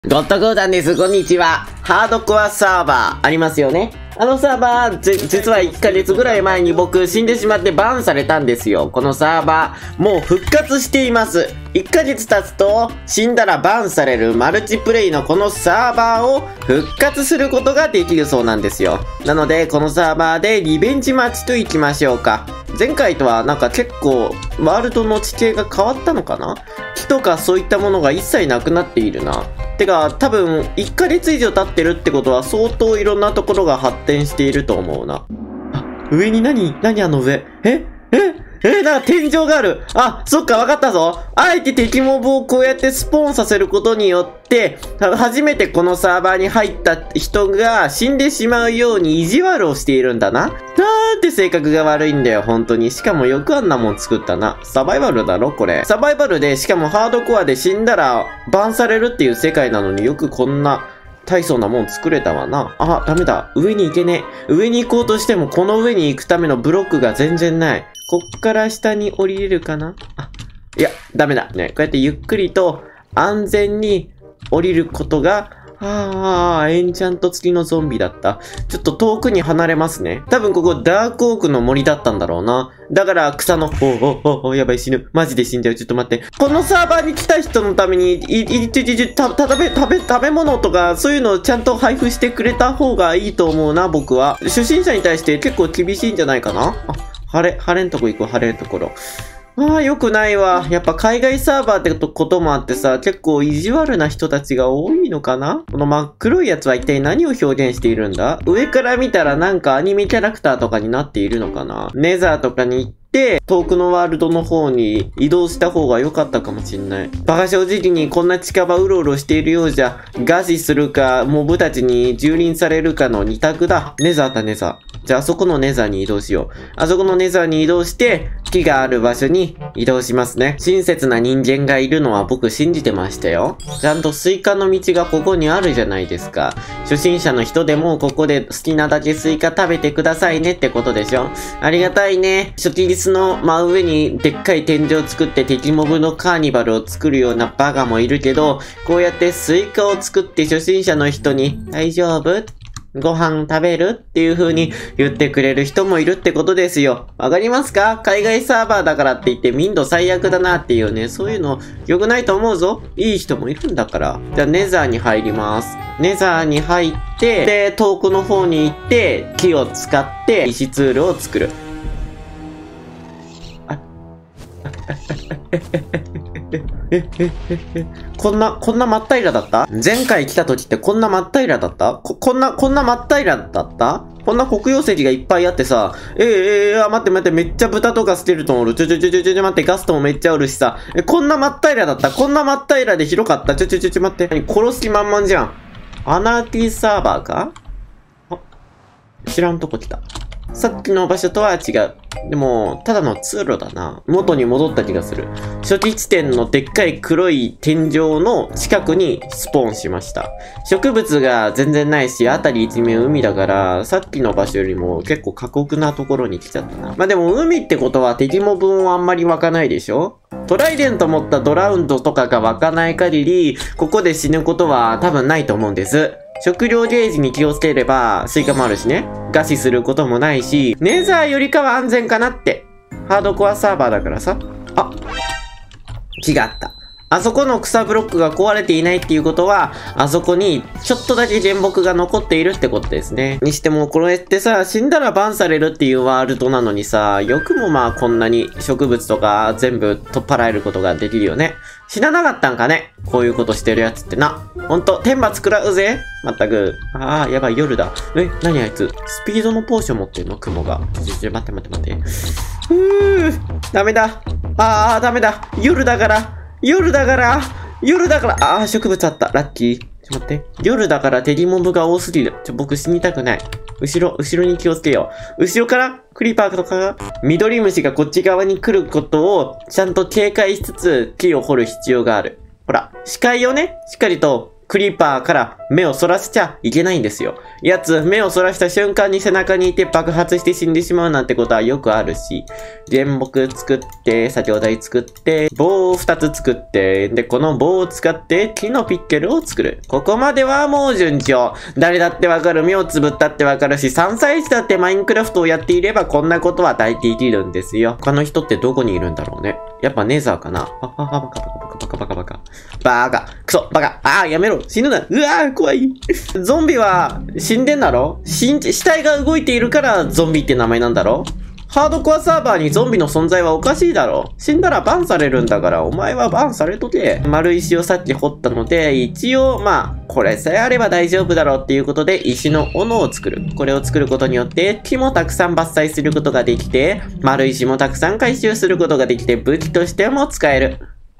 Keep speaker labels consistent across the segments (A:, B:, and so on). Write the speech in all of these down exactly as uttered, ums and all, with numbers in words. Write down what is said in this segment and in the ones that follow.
A: ゴッドゴーダンです。こんにちは。ハードコアサーバーありますよね。あのサーバー、じ、実はいっかげつぐらい前に僕死んでしまってバンされたんですよ。このサーバー、もう復活しています。いっかげつ経つと、死んだらバンされるマルチプレイのこのサーバーを復活することができるそうなんですよ。なので、このサーバーでリベンジマッチといきましょうか。前回とはなんか結構、ワールドの地形が変わったのかな？木とかそういったものが一切なくなっているな。てか、多分、いっかげつ以上経ってるってことは相当いろんなところが発展していると思うな。あ、上に何？何あの上？え？え？え、なんか天井がある。あ、そっか、わかったぞ。あえて敵モブをこうやってスポーンさせることによって、初めてこのサーバーに入った人が死んでしまうように意地悪をしているんだな。なんて性格が悪いんだよ、本当に。しかもよくあんなもん作ったな。サバイバルだろ、これ。サバイバルで、しかもハードコアで死んだらバンされるっていう世界なのによくこんな大層なもん作れたわな。あ、ダメだ。上に行けねえ。上に行こうとしてもこの上に行くためのブロックが全然ない。こっから下に降りれるかなあ、いや、ダメだ。ね、こうやってゆっくりと安全に降りることが、ああ、エンチャント付きのゾンビだった。ちょっと遠くに離れますね。多分ここダークオークの森だったんだろうな。だから草の、おおおお、やばい死ぬ。マジで死んじゃう。ちょっと待って。このサーバーに来た人のために、い、い、い、い、た、食べ、食べ、食べ物とか、そういうのをちゃんと配布してくれた方がいいと思うな、僕は。初心者に対して結構厳しいんじゃないかな。あ、晴れ、晴れんとこ行こう、晴れるところ。ああ、よくないわ。やっぱ海外サーバーってこともあってさ、結構意地悪な人たちが多いのかな？この真っ黒いやつは一体何を表現しているんだ？上から見たらなんかアニメキャラクターとかになっているのかな？ネザーとかに行って、遠くのワールドの方に移動した方が良かったかもしんない。バカ正直にこんな近場うろうろしているようじゃ、餓死するか、モブたちに蹂躙されるかの二択だ。ネザーだ、ネザー。じゃあ、あそこのネザーに移動しよう。あそこのネザーに移動して、木がある場所に移動しますね。親切な人間がいるのは僕信じてましたよ。ちゃんとスイカの道がここにあるじゃないですか。初心者の人でもここで好きなだけスイカ食べてくださいねってことでしょ。ありがたいね。初期リスの真上にでっかい天井を作って敵モブのカーニバルを作るようなバカもいるけど、こうやってスイカを作って初心者の人に大丈夫？ご飯食べるっていう風に言ってくれる人もいるってことですよ。わかりますか？海外サーバーだからって言って民度最悪だなっていうね、そういうの良くないと思うぞ。いい人もいるんだから。じゃあネザーに入ります。ネザーに入って、で、遠くの方に行って、木を使って石ツールを作る。あこんな、こんな真っ平らだった？前回来た時ってこんな真っ平らだった？こ、こんな、こんな真っ平らだった？こんな黒曜石がいっぱいあってさ、えー、えー、あ、待って待って、めっちゃ豚とか捨てると思う。ちょちょちょちょちょ待って、ガストもめっちゃおるしさ、え、こんな真っ平らだった？こんな真っ平らで広かった？ちょちょちょちょ待って。何殺す気満々じゃん。アナーキーサーバーか？あ、知らんとこ来た。さっきの場所とは違う。でも、ただの通路だな。元に戻った気がする。初期地点のでっかい黒い天井の近くにスポーンしました。植物が全然ないし、あたり一面海だから、さっきの場所よりも結構過酷なところに来ちゃったな。まあでも海ってことは敵モブもあんまり湧かないでしょ？トライデント持ったドラウンドとかが湧かない限り、ここで死ぬことは多分ないと思うんです。食料ゲージに気をつければ、スイカもあるしね。餓死することもないし、ネザーよりかは安全かなって。ハードコアサーバーだからさ。あ、木があった。あそこの草ブロックが壊れていないっていうことは、あそこにちょっとだけ原木が残っているってことですね。にしてもこれってさ、死んだらバンされるっていうワールドなのにさ、よくもまあこんなに植物とか全部取っ払えることができるよね。死ななかったんかね？こういうことしてるやつってな。ほんと、天罰食らうぜ。まったく。ああ、やばい、夜だ。え、なにあいつ？スピードのポーション持ってんの？雲が。ちょちょちょ、待って待って待って。うー、ダメだ。ああ、ダメだ。夜だから。夜だから夜だからああ、植物あった。ラッキー。ちょ、待って。夜だから敵モブが多すぎる。ちょ、僕死にたくない。後ろ、後ろに気をつけよう。後ろからクリーパーとかが、緑虫がこっち側に来ることをちゃんと警戒しつつ木を掘る必要がある。ほら、視界をね、しっかりとクリーパーから目をそらせちゃいけないんですよ。やつ、目をそらした瞬間に背中にいて爆発して死んでしまうなんてことはよくあるし、原木作って、作業台作って、棒をふたつ作って、で、この棒を使って木のピッケルを作る。ここまではもう順調。誰だってわかる、目をつぶったってわかるし、さんさい児だってマインクラフトをやっていればこんなことは大抵できるんですよ。他の人ってどこにいるんだろうね。やっぱネザーかな。バカバカバカバカバカバカバカ。バカ。クソ、バカ。ああ、やめろ。死ぬな。うわー、怖い。ゾンビは死んでんだろ？死ん、死体が動いているからゾンビって名前なんだろ？ハードコアサーバーにゾンビの存在はおかしいだろ。死んだらバンされるんだから、お前はバンされとけ。丸石をさっき掘ったので、一応、まあ、これさえあれば大丈夫だろうっていうことで、石の斧を作る。これを作ることによって、木もたくさん伐採することができて、丸石もたくさん回収することができて、武器としても使える。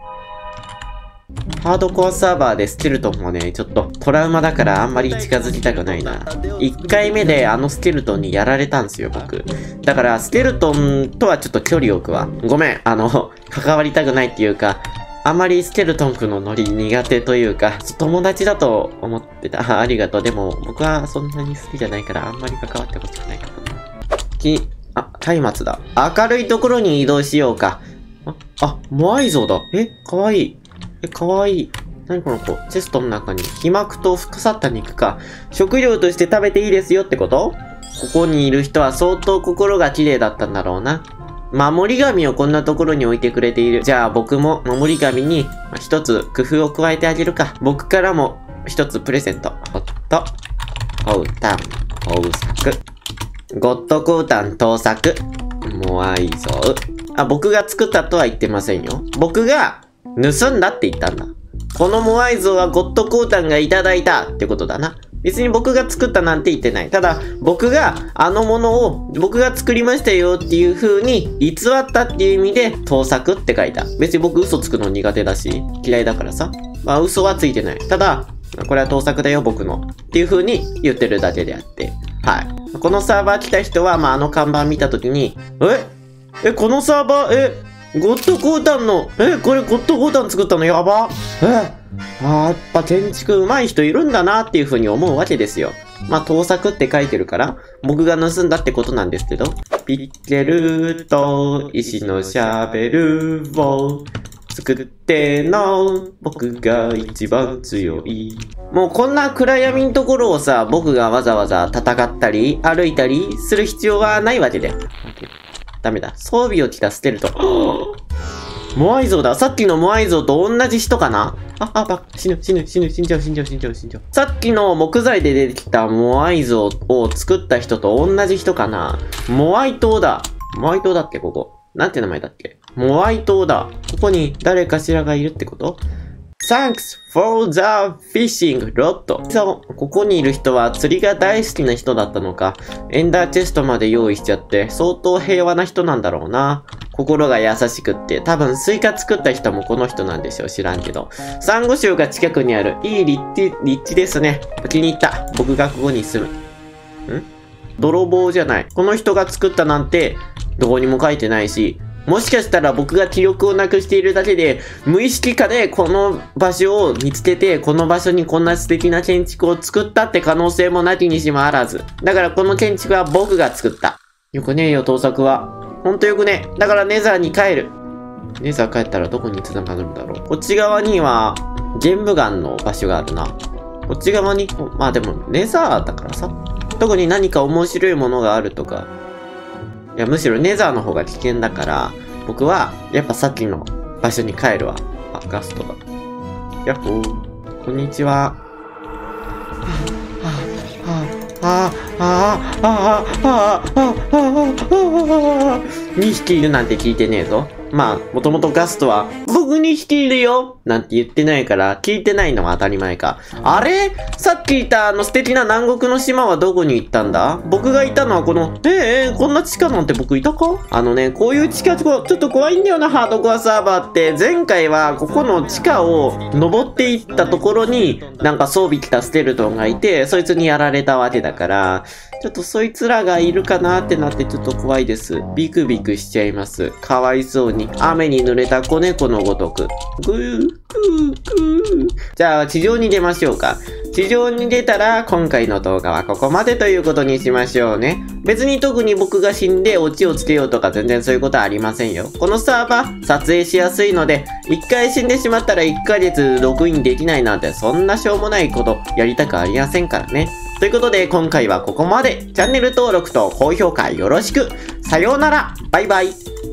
A: ハードコアサーバーでスケルトンもね、ちょっとトラウマだからあんまり近づきたくないな。いっかいめであのスケルトンにやられたんですよ、僕。だから、スケルトンとはちょっと距離を置くわ。ごめん、あの、関わりたくないっていうか、あまりスケルトン君のノリ苦手というか、友達だと思ってた。あ、ありがとう。でも、僕はそんなに好きじゃないから、あんまり関わってほしくないかな。き、あ、松明だ。明るいところに移動しようか。あ、あ、モアイ像だ。え、かわいい。え、かわいい。何この子。チェストの中に皮膜と腐った肉か。食料として食べていいですよってこと？ここにいる人は相当心が綺麗だったんだろうな。守り神をこんなところに置いてくれている。じゃあ僕も守り神に一つ工夫を加えてあげるか。僕からも一つプレゼント。ほっと。コウタン。コウサク。ゴッドコウタン盗作。モアイ像。あ、僕が作ったとは言ってませんよ。僕が盗んだって言ったんだ。このモアイ像はゴッドコウタンがいただいたってことだな。別に僕が作ったなんて言ってない。ただ、僕があのものを僕が作りましたよっていう風に偽ったっていう意味で盗作って書いた。別に僕嘘つくの苦手だし、嫌いだからさ。まあ嘘はついてない。ただ、これは盗作だよ僕の。っていう風に言ってるだけであって。はい。このサーバー来た人は、まああの看板見たときに、ええ、このサーバー、えゴッドコウタンの、え、これゴッドコウタン作ったのやば。え、あー、やっぱ建築上手い人いるんだなっていう風に思うわけですよ。まあ、盗作って書いてるから、僕が盗んだってことなんですけど。ピッケルと石のシャベルを作っての僕が一番強い。もうこんな暗闇のところをさ、僕がわざわざ戦ったり歩いたりする必要はないわけで。ダメだ。装備を着たスケルトン。モアイ像だ。さっきのモアイ像と同じ人かなあ、あ、ば、死ぬ、死ぬ、死ぬ、死んじゃう、死んじゃう、死んじゃう、死んじゃう。さっきの木材で出てきたモアイ像を作った人と同じ人かな。モアイ島だ。モアイ島だっけここ。なんて名前だっけモアイ島だ。ここに誰かしらがいるってこと ?Thanks for the fishing rod. そう、ここにいる人は釣りが大好きな人だったのか。エンダーチェストまで用意しちゃって、相当平和な人なんだろうな。心が優しくって、多分スイカ作った人もこの人なんでしょう。知らんけど。サンゴ礁が近くにある。いい立地、立地ですね。気に入った。僕がここに住む。ん？泥棒じゃない。この人が作ったなんて、どこにも書いてないし、もしかしたら僕が記憶をなくしているだけで、無意識化でこの場所を見つけて、この場所にこんな素敵な建築を作ったって可能性もなきにしもあらず。だからこの建築は僕が作った。よくねえよ、盗作は。ほんとよくねえ。だからネザーに帰る。ネザー帰ったらどこに繋がるんだろう。こっち側には、玄武岩の場所があるな。こっち側に、まあでもネザーだからさ。特に何か面白いものがあるとか。いや、むしろネザーの方が危険だから、僕は、やっぱさっきの場所に帰るわ。あ、ガストだ。やっほー。こんにちは。はぁ、はぁ、はぁ、はぁ、はぁ、はぁ、はぁ、はぁ、にひきいるなんて聞いてねえぞ。まあ、もともとガストは、僕にひきいるよなんて言ってないから、聞いてないのは当たり前か。あれさっきいたあの素敵な南国の島はどこに行ったんだ僕がいたのはこの、ええー、こんな地下なんて僕いたかあのね、こういう地下、ちょっと怖いんだよな、ハードコアサーバーって。前回は、ここの地下を登っていったところに、なんか装備着たスケルトンがいて、そいつにやられたわけだから、 ちょっとそいつらがいるかなってなってちょっと怖いです。ビクビクしちゃいます。かわいそうに。雨に濡れた子猫のごとく。ぐー、ぐー、ぐー。じゃあ、地上に出ましょうか。地上に出たら、今回の動画はここまでということにしましょうね。別に特に僕が死んでオチをつけようとか全然そういうことはありませんよ。このサーバー、撮影しやすいので、一回死んでしまったらいっかげつログインできないなんて、そんなしょうもないことやりたくありませんからね。ということで、今回はここまで。チャンネル登録と高評価よろしく。さようなら。バイバイ。